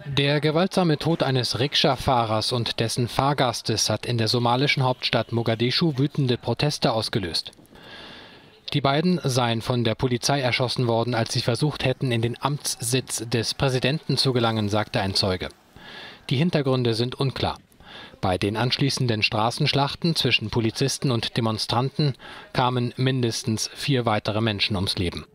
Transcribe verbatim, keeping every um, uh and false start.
Der gewaltsame Tod eines Rikscha-Fahrers und dessen Fahrgastes hat in der somalischen Hauptstadt Mogadischu wütende Proteste ausgelöst. Die beiden seien von der Polizei erschossen worden, als sie versucht hätten, in den Amtssitz des Präsidenten zu gelangen, sagte ein Zeuge. Die Hintergründe sind unklar. Bei den anschließenden Straßenschlachten zwischen Polizisten und Demonstranten kamen mindestens vier weitere Menschen ums Leben.